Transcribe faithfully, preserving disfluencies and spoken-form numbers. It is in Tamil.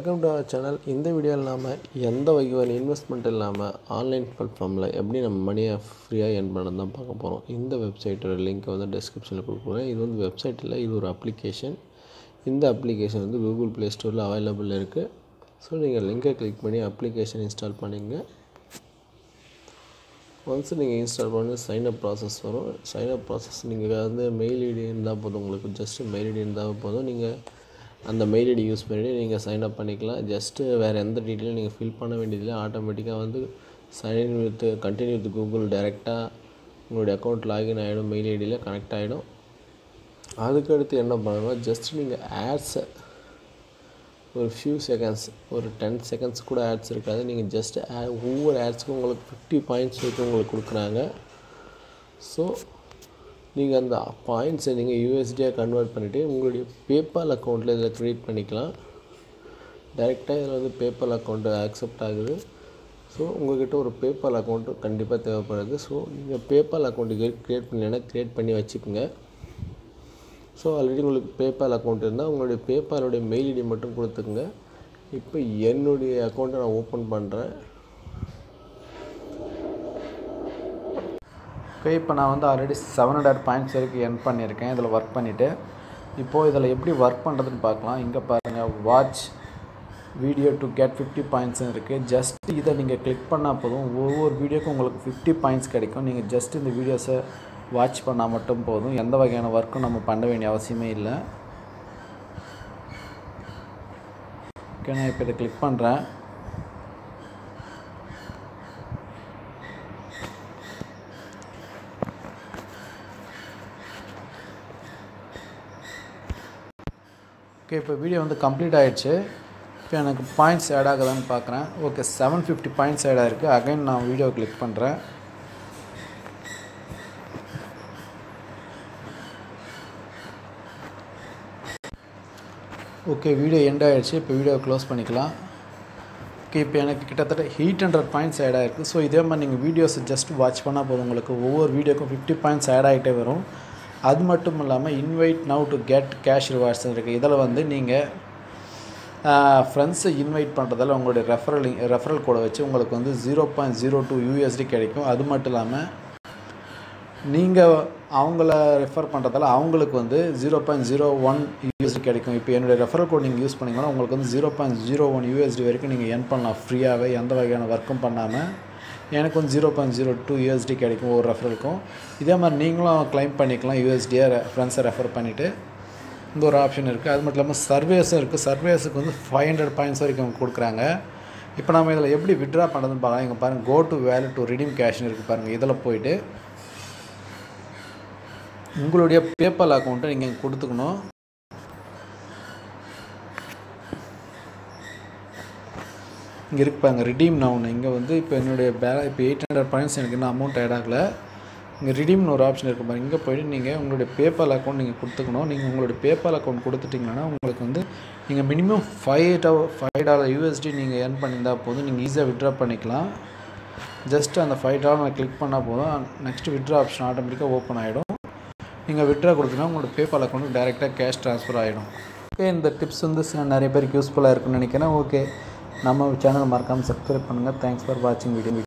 Welcome to our channel. இந்த வீடியோவில் நாம் எந்த வகையான இன்வெஸ்ட்மெண்ட் இல்லாமல் ஆன்லைன் பிளாட்ஃபார்மில் எப்படி நம்ம மணியை ஃப்ரீயாக ஏர்ன் பண்ண தான் பார்க்க போகிறோம். இந்த வெப்சைட்டோட லிங்க் வந்து டிஸ்கிரிப்ஷனில் கொடுக்குறேன். இது வந்து வெப்சைட் இல்லை, இது ஒரு அப்ளிகேஷன். இந்த அப்ளிகேஷன் வந்து கூகுள் ப்ளே ஸ்டோரில் அவைலபிள் இருக்குது. ஸோ நீங்கள் லிங்கை கிளிக் பண்ணி அப்ளிகேஷன் இன்ஸ்டால் பண்ணிங்க. ஒன்ஸ் நீங்கள் இன்ஸ்டால் பண்ணி சைன்அப் ப்ராசஸ் வரும். சைன்அப் ப்ராசஸ் நீங்கள் வந்து மெயில் ஐடி இருந்தால் போதும், உங்களுக்கு ஜஸ்ட்டு மெயில் ஐடி இருந்தால் போதும். நீங்கள் அந்த மெயில் ஐடி யூஸ் பண்ணி நீங்கள் சைன்அப் பண்ணிக்கலாம். ஜஸ்ட்டு வேறு எந்த டீட்டெயிலும் நீங்கள் ஃபில் பண்ண வேண்டியதில்லை. ஆட்டோமேட்டிக்காக வந்து sign with continue with Google டைரெக்டாக உங்களுடைய அக்கௌண்ட் லாகின் ஆகிடும், மெயில் ஐடியில் கனெக்ட் ஆகிடும். அதுக்கடுத்து என்ன பண்ணணும்னா, ஜஸ்ட் நீங்கள் ஆட்ஸை ஒரு ஃபியூ செகண்ட்ஸ், ஒரு டென் செகண்ட்ஸ் கூட ஆட்ஸ் இருக்காது. நீங்கள் ஜஸ்ட் ஆ ஒவ்வொரு ஆட்ஸுக்கும் உங்களுக்கு ஃபிஃப்டி பாயிண்ட்ஸ் வரைக்கும் உங்களுக்கு கொடுக்குறாங்க. ஸோ நீங்கள் அந்த பாயிண்ட்ஸை நீங்கள் யூஎஸ்டியாக கன்வெர்ட் பண்ணிவிட்டு உங்களுடைய பேபால் அக்கௌண்ட்டில் இதில் க்ரியேட் பண்ணிக்கலாம். டைரெக்டாக இதில் வந்து பேபால் அக்கௌண்ட்டு ஆக்செப்ட் ஆகுது. ஸோ உங்கள்கிட்ட ஒரு பேபால் அக்கௌண்ட்டு கண்டிப்பாக தேவைப்படுது. ஸோ நீங்கள் பேபால் அக்கௌண்ட்டு க்ரியேட் பண்ணலைன்னா க்ரியேட் பண்ணி வச்சுக்கோங்க. ஸோ ஆல்ரெடி உங்களுக்கு பேபால் அக்கௌண்ட் இருந்தால் உங்களுடைய பேபாலுடைய மெயில் ஐடி மட்டும் கொடுத்துக்குங்க. இப்போ என்னுடைய அக்கௌண்ட்டை நான் ஓப்பன் பண்ணுறேன். ஓகே, இப்போ நான் வந்து ஆல்ரெடி செவன் ஹண்ட்ரட் பாயிண்ட்ஸ் வரைக்கும் எர்ன் பண்ணியிருக்கேன் இதில் ஒர்க் பண்ணிவிட்டு. இப்போது இதில் எப்படி ஒர்க் பண்ணுறதுன்னு பார்க்கலாம். இங்கே பாருங்கள், watch video to get fifty பாயிண்ட்ஸ்னு இருக்குது. ஜஸ்ட் இதை நீங்கள் கிளிக் பண்ணால் போதும், ஒவ்வொரு வீடியோக்கும் உங்களுக்கு ஃபிஃப்டி பாயிண்ட்ஸ் கிடைக்கும். நீங்கள் ஜஸ்ட் இந்த வீடியோஸை வாட்ச் பண்ணால் மட்டும் போதும். எந்த வகையான ஒர்க்கும் நம்ம பண்ண வேண்டிய அவசியமே இல்லை. ஓகே, நான் இப்போ இதை கிளிக் பண்ணுறேன். ஓகே, இப்போ வீடியோ வந்து கம்ப்ளீட் ஆகிடுச்சு. இப்போ எனக்கு பாயிண்ட்ஸ் ஆட் ஆகுதான்னு பார்க்குறேன். Okay, seven fifty points add ஆகிருக்கு. அகைன் நான் வீடியோ கிளிக் பண்ணுறேன். ஓகே, வீடியோ எண்ட் ஆகிடுச்சு. இப்போ வீடியோ க்ளோஸ் பண்ணிக்கலாம். ஓகே, இப்போ எனக்கு கிட்டத்தட்ட எயிட் ஹண்ட்ரட் பாயிண்ட்ஸ் ஆட் ஆகிருக்கு. ஸோ இதே மாதிரி நீங்கள் வீடியோஸை ஜஸ்ட் வாட்ச் பண்ணால் போதும், உங்களுக்கு ஒவ்வொரு வீடியோக்கும் ஃபிஃப்டி பாயிண்ட்ஸ் ஆட் ஆகிட்டே வரும். அது மட்டும் இல்லாமல் invite now to get cash rewards இருக்குது. இதில் வந்து நீங்கள் ஃப்ரெண்ட்ஸை இன்வைட் பண்ணுறதால உங்களுடைய ரெஃபரல் ரெஃபரல் கோடை வச்சு உங்களுக்கு வந்து zero point zero two USD கிடைக்கும். அது மட்டும் இல்லாமல் நீங்கள் அவங்கள ரெஃபர் பண்ணுறதால அவங்களுக்கு வந்து zero point zero one USD கிடைக்கும். இப்போ என்னுடைய ரெஃபரல் கோட் நீங்கள் யூஸ் பண்ணிங்கன்னா உங்களுக்கு வந்து zero point zero one USD வரைக்கும் நீங்கள் எர்ன் பண்ணலாம் ஃப்ரீயாகவே, எந்த வகையான ஒர்க்கும் பண்ணாமல். எனக்கு வந்து zero point zero two USD கிடைக்கும் ஒரு ரெஃபரலுக்கும். இதே மாதிரி நீங்களும் கிளைம் பண்ணிக்கலாம் யூஎஸ்டியை ஃப்ரெண்ட்ஸை ரெஃபர் பண்ணிவிட்டு. இந்த ஒரு ஆப்ஷன் இருக்குது. அது மட்டும் இல்லாமல் சர்வேஸும் இருக்குது. சர்வேஸுக்கு வந்து ஃபைவ் ஹண்ட்ரட் பாயிண்ட்ஸ் வரைக்கும் அவங்க கொடுக்குறாங்க. இப்போ நம்ம இதில் எப்படி விட்ரா பண்ணுறதுன்னு பார்க்கலாம். இங்கே பாருங்கள், go to wallet to redeem கேஷ்னு இருக்குது பாருங்கள். இதில் போய்ட்டு உங்களுடைய பேபால் அக்கௌண்ட்டை நீங்கள் கொடுத்துக்கணும். இங்கே இருக்கு பாருங்கள், ரிடீம் நவுன்னு. இங்கே வந்து இப்போ என்னுடைய பேல இப்போ எயிட் ஹண்ட்ரட் பாயிண்ட்ஸ் எனக்கு இன்னும் அமௌண்ட் ஆட் ஆகலை. இங்கே ரிடீம்னு ஒரு ஆப்ஷன் இருக்குது பாருங்கள். இங்கே போய்ட்டு நீங்கள் உங்களுடைய பேபால் அக்கௌண்ட் நீங்கள் கொடுத்துக்கணும். நீங்கள் உங்களுடைய பேபால் அக்கௌண்ட் கொடுத்துட்டிங்கன்னா உங்களுக்கு வந்து நீங்கள் மினிமம் ஃபைவ் டவர் ஃபைவ் டாலர் யூஎஸ்டி நீங்கள் ஏர்ன் பண்ணியிருந்தால் போதும், நீங்கள் ஈஸியாக விட்ரா பண்ணிக்கலாம். ஜஸ்ட் அந்த ஃபைவ் டாலர் நான் கிளிக் பண்ணால் போதும், நெக்ஸ்ட் விட்ரா ஆப்ஷன் ஆட்டோமேட்டிக்காக ஓப்பன் ஆகிடும். நீங்கள் விட்ரா கொடுத்தீங்கன்னா உங்களோட பேபால் அக்கௌண்ட்டுக்கு டைரெக்டாக கேஷ் ட்ரான்ஸ்ஃபர் ஆகிடும். ஓகே, இந்த டிப்ஸ் வந்து நிறைய பேருக்கு யூஸ்ஃபுல்லாக இருக்குன்னு நினைக்கிறேன். ஓகே, நம்ம சேனல் மறக்காமல் சப்ஸ்கிரைப் பண்ணுங்கள். தேங்க்ஸ் ஃபார் வாட்சிங் வீடியோ.